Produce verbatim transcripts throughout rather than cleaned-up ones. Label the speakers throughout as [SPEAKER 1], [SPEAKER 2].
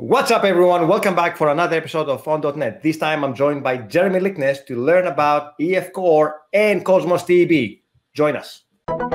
[SPEAKER 1] What's up, everyone? Welcome back for another episode of on dot net. This time I'm joined by Jeremy Lickness to learn about E F Core and Cosmos D B. Join us.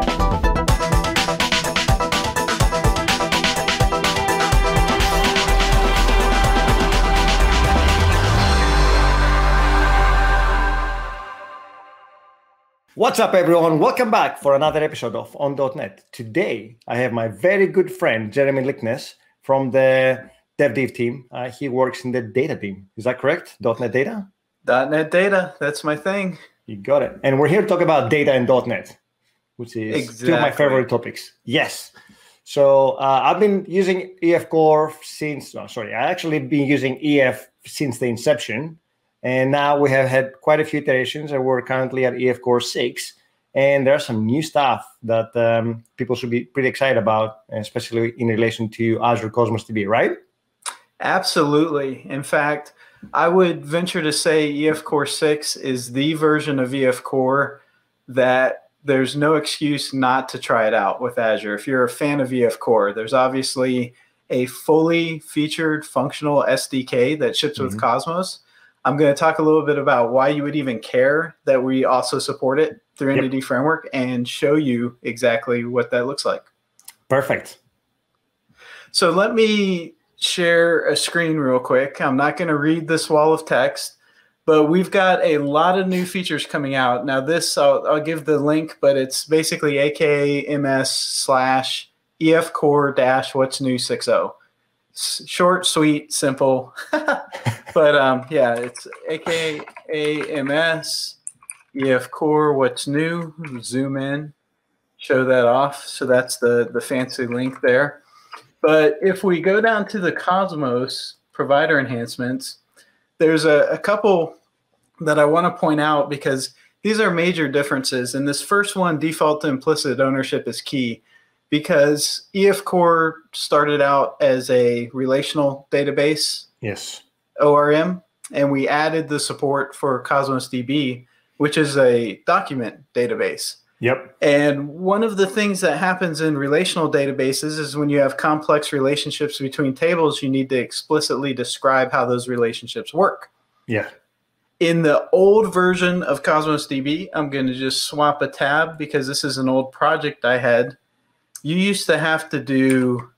[SPEAKER 1] What's up, everyone? Welcome back for another episode of on dot net. Today, I have my very good friend, Jeremy Lickness, from the DevDiv team. Uh, he works in the data team. Is that correct? .NET Data?
[SPEAKER 2] .NET Data. That's my thing.
[SPEAKER 1] You got it. And we're here to talk about data and .NET, which is exactly two of my favorite topics. Yes. So uh, I've been using E F Core since, no, sorry, I actually been using E F since the inception. And now we have had quite a few iterations, and we're currently at E F Core six. And there's some new stuff that um, people should be pretty excited about, especially in relation to Azure Cosmos D B, right?
[SPEAKER 2] Absolutely. In fact, I would venture to say E F Core six is the version of E F Core that there's no excuse not to try it out with Azure. If you're a fan of E F Core, there's obviously a fully featured functional S D K that ships with mm-hmm. Cosmos. I'm going to talk a little bit about why you would even care that we also support it through yep. Entity Framework and show you exactly what that looks like.
[SPEAKER 1] Perfect.
[SPEAKER 2] So let me share a screen real quick. I'm not going to read this wall of text, but we've got a lot of new features coming out. Now this, I'll, I'll give the link, but it's basically aka ms slash efcore dash what's new six point oh. Short, sweet, simple. But um, yeah, it's aka ms efcore what's new. Zoom in, show that off. So that's the, the fancy link there. But if we go down to the Cosmos provider enhancements, there's a, a couple that I want to point out because these are major differences. And this first one, default to implicit ownership, is key because E F Core started out as a relational database,
[SPEAKER 1] yes,
[SPEAKER 2] O R M, and we added the support for Cosmos D B, which is a document database.
[SPEAKER 1] Yep.
[SPEAKER 2] And one of the things that happens in relational databases is when you have complex relationships between tables, you need to explicitly describe how those relationships work.
[SPEAKER 1] Yeah.
[SPEAKER 2] In the old version of Cosmos D B, I'm going to just swap a tab because this is an old project I had. You used to have to do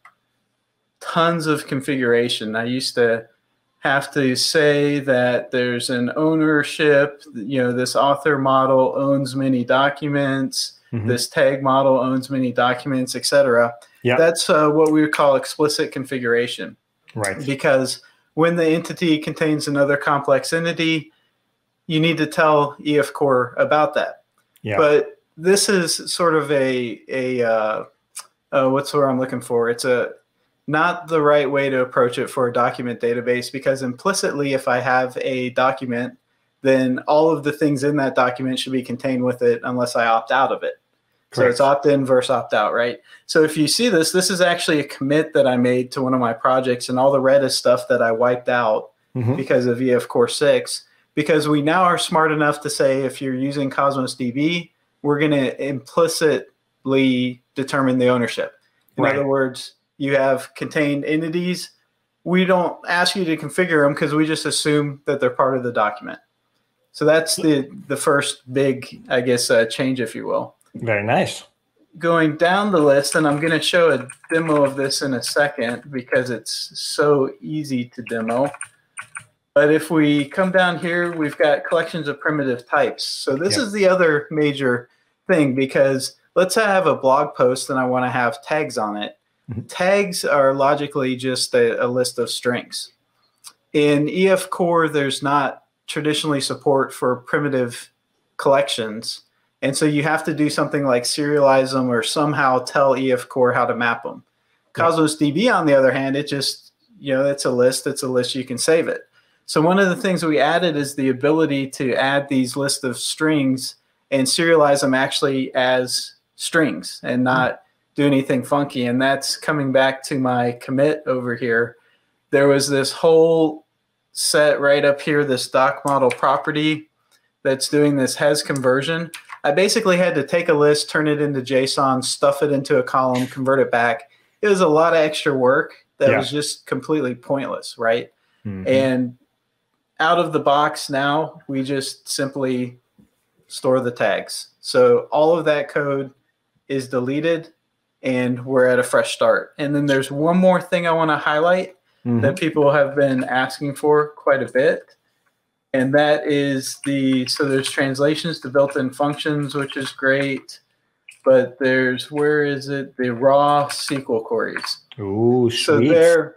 [SPEAKER 2] tons of configuration. I used to have to say that there's an ownership, you know, this author model owns many documents, mm-hmm. this tag model owns many documents, et cetera.
[SPEAKER 1] Yeah.
[SPEAKER 2] That's uh, what we would call explicit configuration.
[SPEAKER 1] Right.
[SPEAKER 2] Because when the entity contains another complex entity, you need to tell E F Core about that.
[SPEAKER 1] Yeah.
[SPEAKER 2] But this is sort of a, a uh, uh, what's the word I'm looking for? It's a not the right way to approach it for a document database, because implicitly, if I have a document, then all of the things in that document should be contained with it unless I opt out of it. Correct. So it's opt-in versus opt-out, right? So if you see this, this is actually a commit that I made to one of my projects, and all the red is stuff that I wiped out mm-hmm. because of E F Core six, because we now are smart enough to say if you're using Cosmos D B, we're going to implicitly determine the ownership. In right. other words, you have contained entities. We don't ask you to configure them because we just assume that they're part of the document. So that's the, the first big, I guess, uh, change, if you will.
[SPEAKER 1] Very nice.
[SPEAKER 2] Going down the list, and I'm going to show a demo of this in a second because it's so easy to demo. But if we come down here, we've got collections of primitive types. So this yep. is the other major thing, because let's say I have a blog post and I want to have tags on it. Tags are logically just a, a list of strings. In E F Core, there's not traditionally support for primitive collections. And so you have to do something like serialize them or somehow tell E F Core how to map them. Yeah. Cosmos D B, on the other hand, it just, you know, it's a list. It's a list. You can save it. So one of the things we added is the ability to add these lists of strings and serialize them actually as strings and not mm. do anything funky. And that's coming back to my commit over here. There was this whole set right up here, this doc model property that's doing this has conversion. I basically had to take a list, turn it into JSON, stuff it into a column, convert it back. It was a lot of extra work. that
[SPEAKER 1] yeah.
[SPEAKER 2] was just completely pointless, right?
[SPEAKER 1] Mm-hmm.
[SPEAKER 2] And out of the box now, we just simply store the tags. So all of that code is deleted and we're at a fresh start. And then there's one more thing I want to highlight mm-hmm. that people have been asking for quite a bit. And that is the, so there's translations to built-in functions, which is great. But there's, where is it? The raw S Q L queries.
[SPEAKER 1] Ooh, sweet.
[SPEAKER 2] So their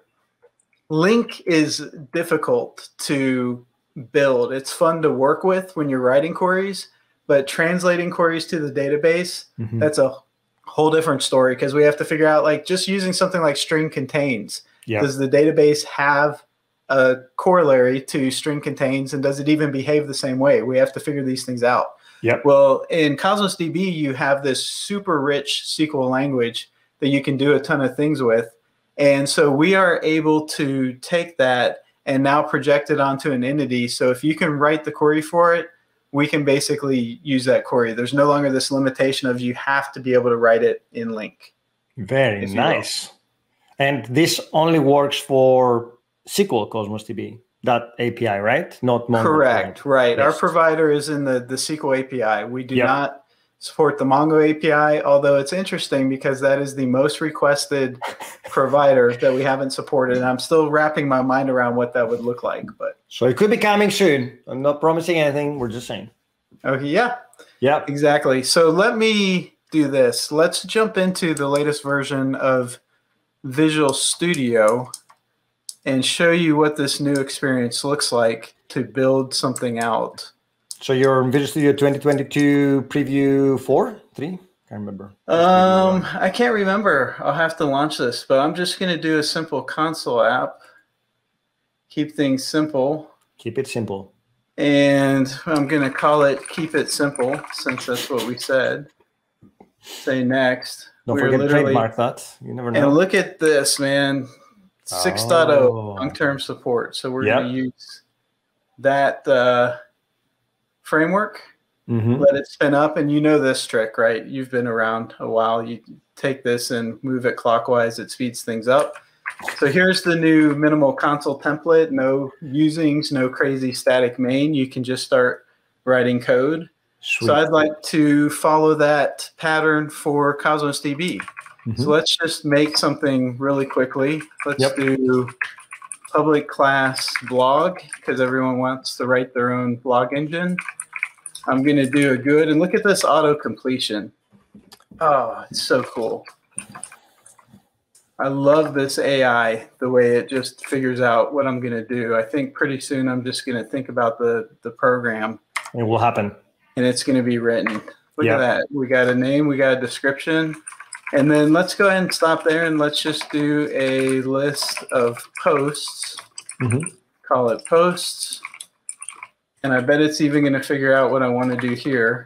[SPEAKER 2] link is difficult to build. It's fun to work with when you're writing queries, but translating queries to the database, mm-hmm. that's a whole different story because we have to figure out, like, just using something like string contains. Yep. Does the database have a corollary to string contains, and does it even behave the same way? We have to figure these things out.
[SPEAKER 1] Yep.
[SPEAKER 2] Well, in Cosmos D B, you have this super rich S Q L language that you can do a ton of things with. And so we are able to take that and now project it onto an entity. So if you can write the query for it, we can basically use that query. There's no longer this limitation of you have to be able to write it in link.
[SPEAKER 1] Very nice. And this only works for S Q L Cosmos D B, that A P I, right? Not Mongo.
[SPEAKER 2] Correct, right. Yes. Our provider is in the, the S Q L A P I. We do yep. not support the Mongo A P I, although it's interesting because that is the most requested provider that we haven't supported. And I'm still wrapping my mind around what that would look like. But
[SPEAKER 1] so it could be coming soon. I'm not promising anything. We're just saying.
[SPEAKER 2] Okay, yeah.
[SPEAKER 1] Yeah.
[SPEAKER 2] Exactly. So let me do this. Let's jump into the latest version of Visual Studio and show you what this new experience looks like to build something out.
[SPEAKER 1] So you're in Visual Studio twenty twenty-two preview four, three? Can't remember.
[SPEAKER 2] Um, I can't remember. I'll have to launch this, but I'm just going to do a simple console app. Keep things simple.
[SPEAKER 1] Keep it simple.
[SPEAKER 2] And I'm going to call it Keep It Simple, since that's what we said. Say next.
[SPEAKER 1] Don't We're forget trademark that. You never know.
[SPEAKER 2] And look at this, man. six point oh long-term support. So we're yep. going to use that uh, framework, mm-hmm. let it spin up. And you know this trick, right? You've been around a while. You take this and move it clockwise. It speeds things up. So here's the new minimal console template. No usings, no crazy static main. You can just start writing code. Sweet. So I'd like to follow that pattern for Cosmos D B. Mm-hmm. So let's just make something really quickly. Let's yep. do public class blog, because everyone wants to write their own blog engine. I'm going to do a good, and look at this auto completion. Oh, it's so cool. I love this A I, the way it just figures out what I'm going to do. I think pretty soon I'm just going to think about the, the program.
[SPEAKER 1] It will happen.
[SPEAKER 2] And it's going to be written. Look yep. at that. We got a name, we got a description. And then let's go ahead and stop there, and let's just do a list of posts. Mm-hmm. Call it posts. And I bet it's even going to figure out what I want to do here.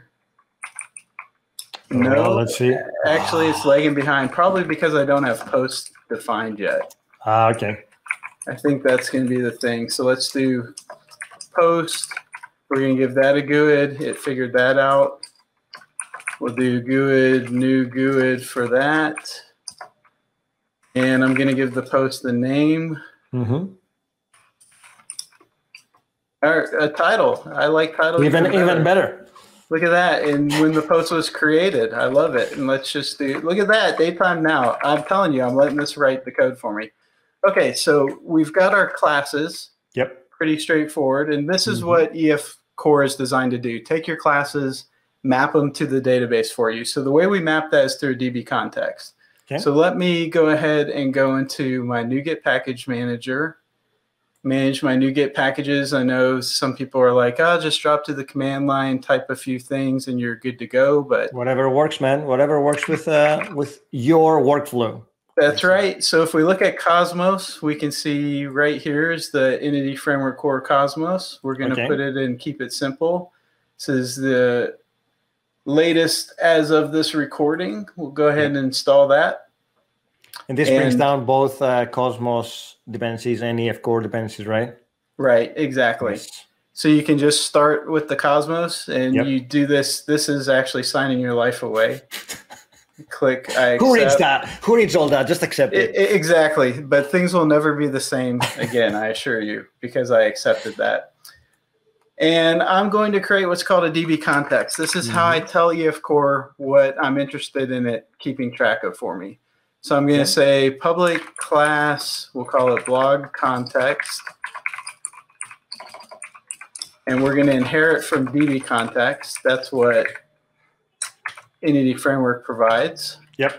[SPEAKER 2] No,
[SPEAKER 1] well, let's see.
[SPEAKER 2] Actually, it's lagging behind, probably because I don't have posts defined yet.
[SPEAKER 1] Ah, uh, okay.
[SPEAKER 2] I think that's going to be the thing. So let's do post. We're going to give that a G U I D. It figured that out. We'll do G U I D, new G U I D for that. And I'm going to give the post a name.
[SPEAKER 1] Mm-hmm.
[SPEAKER 2] Or a title. I like title.
[SPEAKER 1] Even, even better. even better.
[SPEAKER 2] Look at that. And when the post was created, I love it. And let's just do, look at that, daytime now. I'm telling you, I'm letting this write the code for me. Okay, so we've got our classes.
[SPEAKER 1] Yep. Pretty
[SPEAKER 2] straightforward. And this is mm-hmm. what E F Core is designed to do. Take your classes, map them to the database for you. So the way we map that is through a D B context. Okay. So let me go ahead and go into my NuGet package manager, manage my NuGet packages. I know some people are like, oh, just drop to the command line, type a few things, and you're good to go. But
[SPEAKER 1] whatever works, man. Whatever works with uh, with your workflow.
[SPEAKER 2] That's right. So if we look at Cosmos, we can see right here is the Entity Framework Core Cosmos. We're going to okay. put it in Keep It Simple. This is the latest as of this recording. We'll go ahead and install that.
[SPEAKER 1] And this and, brings down both uh, Cosmos dependencies and E F Core dependencies, right?
[SPEAKER 2] Right, exactly. Yes. So you can just start with the Cosmos, and yep. you do this. This is actually signing your life away. click I accept.
[SPEAKER 1] Who reads that? Who reads all that? Just accept it.
[SPEAKER 2] it. Exactly. But things will never be the same again, I assure you, because I accepted that. And I'm going to create what's called a D B context. This is mm-hmm. how I tell E F Core what I'm interested in it keeping track of for me. So I'm going to yeah. say public class, we'll call it blog context. And we're going to inherit from D B context. That's what Entity Framework provides.
[SPEAKER 1] Yep.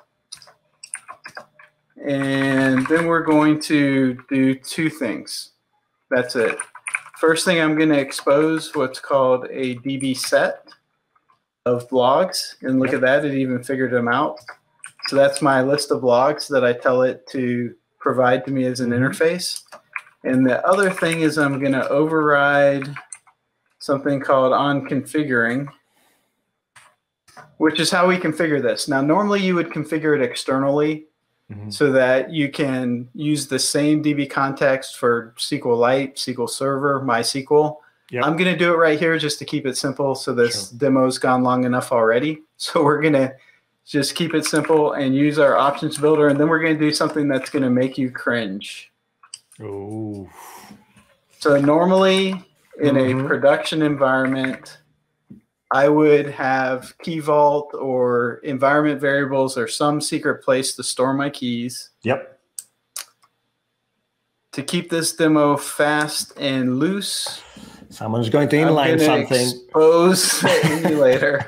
[SPEAKER 2] And then we're going to do two things. That's it. First thing, I'm going to expose what's called a D B set of blogs. And look yep. at that, it even figured them out. So that's my list of blogs that I tell it to provide to me as an interface. And the other thing is I'm going to override something called on configuring, which is how we configure this. Now, normally you would configure it externally mm-hmm. so that you can use the same D B context for SQLite, S Q L Server, MySQL. Yep. I'm going to do it right here just to keep it simple. So this sure. demo's gone long enough already. So we're going to just keep it simple and use our options builder. And then we're going to do something that's going to make you cringe.
[SPEAKER 1] Oh.
[SPEAKER 2] So normally in
[SPEAKER 1] mm-hmm.
[SPEAKER 2] a production environment, I would have key vault or environment variables or some secret place to store my keys.
[SPEAKER 1] Yep.
[SPEAKER 2] To keep this demo fast and loose,
[SPEAKER 1] someone's going to inline something.
[SPEAKER 2] Expose the emulator.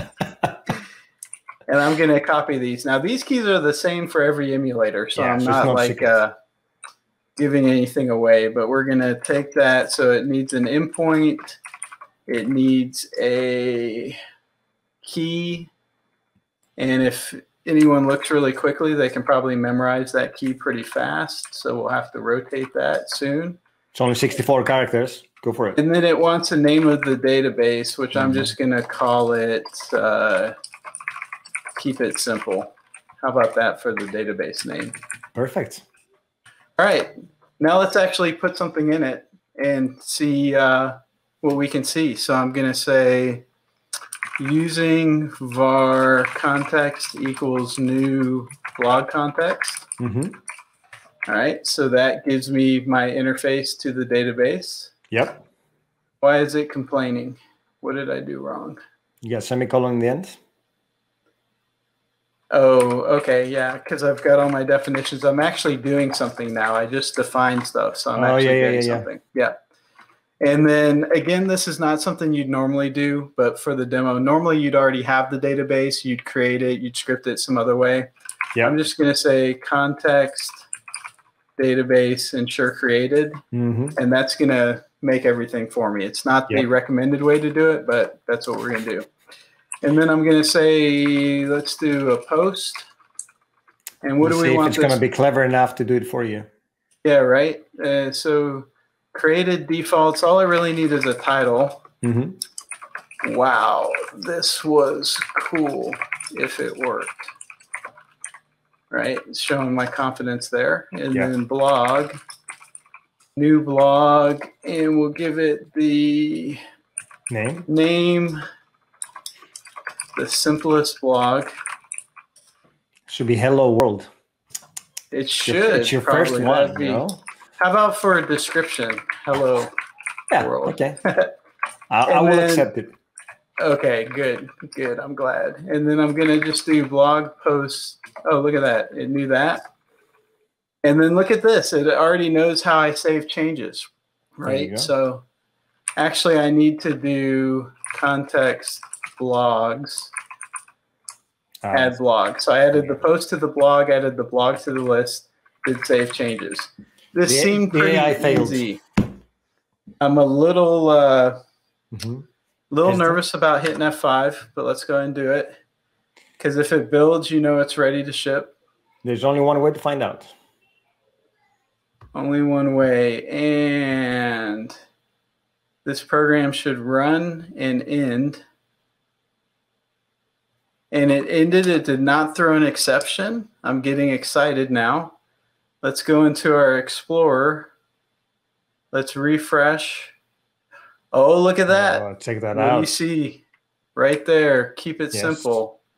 [SPEAKER 2] And I'm going to copy these. Now, these keys are the same for every emulator, so yeah, I'm so not no like uh, giving anything away. But we're going to take that. So it needs an endpoint. It needs a key. And if anyone looks really quickly, they can probably memorize that key pretty fast. So we'll have to rotate that soon.
[SPEAKER 1] It's only sixty-four characters. Go for it.
[SPEAKER 2] And then it wants a name of the database, which mm-hmm. I'm just going to call it... Uh, keep it simple. How about that for the database name?
[SPEAKER 1] Perfect.
[SPEAKER 2] All right. Now let's actually put something in it and see uh, what we can see. So I'm going to say using var context equals new blog context.
[SPEAKER 1] Mm-hmm.
[SPEAKER 2] All right. So that gives me my interface to the database.
[SPEAKER 1] Yep.
[SPEAKER 2] Why is it complaining? What did I do wrong?
[SPEAKER 1] You got semicolon in the end?
[SPEAKER 2] Oh, okay, yeah, because I've got all my definitions. I'm actually doing something now. I just defined stuff, so I'm
[SPEAKER 1] oh,
[SPEAKER 2] actually
[SPEAKER 1] yeah, yeah,
[SPEAKER 2] doing
[SPEAKER 1] yeah,
[SPEAKER 2] something. Yeah. And then, again, this is not something you'd normally do, but for the demo, normally you'd already have the database. You'd create it. You'd script it some other way.
[SPEAKER 1] Yeah.
[SPEAKER 2] I'm just going to say context database ensure created,
[SPEAKER 1] mm-hmm.
[SPEAKER 2] and that's going to make everything for me. It's not
[SPEAKER 1] yep.
[SPEAKER 2] the recommended way to do it, but that's what we're going to do. And then I'm going to say, let's do a post. And what
[SPEAKER 1] we'll
[SPEAKER 2] do we
[SPEAKER 1] see
[SPEAKER 2] want?
[SPEAKER 1] If it's going to be clever enough to do it for you.
[SPEAKER 2] Yeah, right. Uh, so created defaults. All I really need is a title.
[SPEAKER 1] Mm-hmm.
[SPEAKER 2] Wow, this was cool if it worked. Right, it's showing my confidence there. And
[SPEAKER 1] yeah.
[SPEAKER 2] then blog, new blog, and we'll give it the
[SPEAKER 1] name.
[SPEAKER 2] Name. The simplest blog.
[SPEAKER 1] Should be Hello World.
[SPEAKER 2] It should.
[SPEAKER 1] It's your
[SPEAKER 2] probably.
[SPEAKER 1] first one,
[SPEAKER 2] be,
[SPEAKER 1] you know?
[SPEAKER 2] How about for a description? Hello
[SPEAKER 1] yeah,
[SPEAKER 2] World.
[SPEAKER 1] Okay. I, I will
[SPEAKER 2] then,
[SPEAKER 1] accept it.
[SPEAKER 2] Okay, good. Good. I'm glad. And then I'm going to just do blog posts. Oh, look at that. It knew that. And then look at this. It already knows how I save changes, right? So actually, I need to do context blogs, uh, add blog. So I added the post to the blog, added the blog to the list, did save changes. This
[SPEAKER 1] the,
[SPEAKER 2] seemed pretty easy. I'm a little uh,
[SPEAKER 1] mm-hmm.
[SPEAKER 2] little nervous about hitting F five, but let's go ahead and do it. Because if it builds, you know it's ready to ship.
[SPEAKER 1] There's only one way to find out.
[SPEAKER 2] Only one way. And this program should run and end. And it ended. It did not throw an exception. I'm getting excited now. Let's go into our Explorer. Let's refresh. Oh, look at that.
[SPEAKER 1] Oh, check that
[SPEAKER 2] what
[SPEAKER 1] out.
[SPEAKER 2] What do you see right there? Keep it
[SPEAKER 1] yes.
[SPEAKER 2] simple.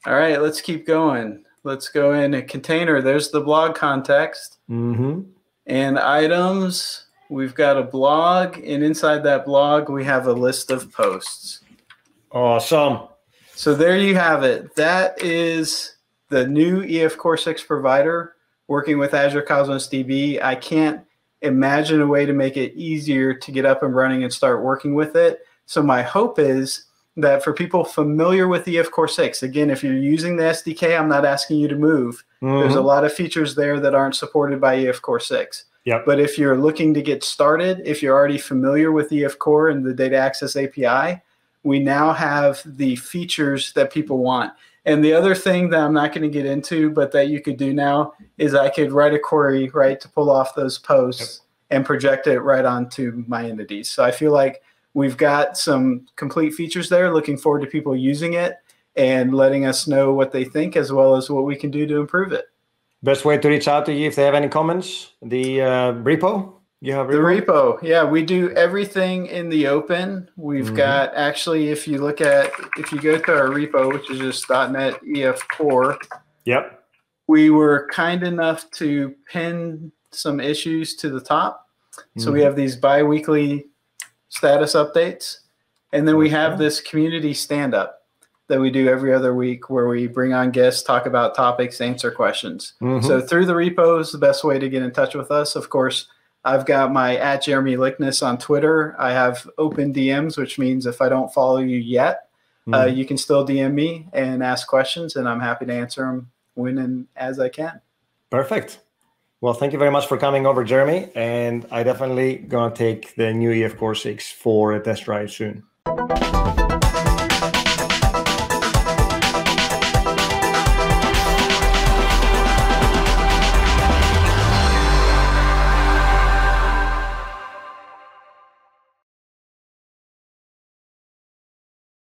[SPEAKER 2] All right, let's keep going. Let's go in a container. There's the blog context.
[SPEAKER 1] Mm-hmm.
[SPEAKER 2] And items, we've got a blog, and inside that blog, we have a list of posts.
[SPEAKER 1] Awesome.
[SPEAKER 2] So there you have it. That is the new E F Core six provider working with Azure Cosmos D B. I can't imagine a way to make it easier to get up and running and start working with it. So my hope is that for people familiar with E F Core six, again, if you're using the S D K, I'm not asking you to move. Mm-hmm. There's a lot of features there that aren't supported by E F Core six.
[SPEAKER 1] Yep.
[SPEAKER 2] But if you're looking to get started, if you're already familiar with E F Core and the data access A P I, we now have the features that people want. And the other thing that I'm not going to get into, but that you could do now, is I could write a query, right, to pull off those posts yep. and project it right onto my entities. So I feel like we've got some complete features there. Looking forward to people using it and letting us know what they think, as well as what we can do to improve it.
[SPEAKER 1] Best way to reach out to you if they have any comments, the uh, repo? You have repo?
[SPEAKER 2] The repo, yeah, we do everything in the open. We've mm-hmm. got, actually, if you look at, if you go to our repo, which is just dotnet E F Core,
[SPEAKER 1] yep.
[SPEAKER 2] we were kind enough to pin some issues to the top. So mm-hmm. we have these bi-weekly status updates, and then we have this community stand-up that we do every other week where we bring on guests, talk about topics, answer questions. Mm-hmm. So through the repo is the best way to get in touch with us. Of course, I've got my at Jeremy Lickness on Twitter. I have open D Ms, which means if I don't follow you yet, mm-hmm. uh, you can still D M me and ask questions, and I'm happy to answer them when and as I can.
[SPEAKER 1] Perfect. Well, thank you very much for coming over, Jeremy. And I definitely going to take the new E F Core six for a test drive soon.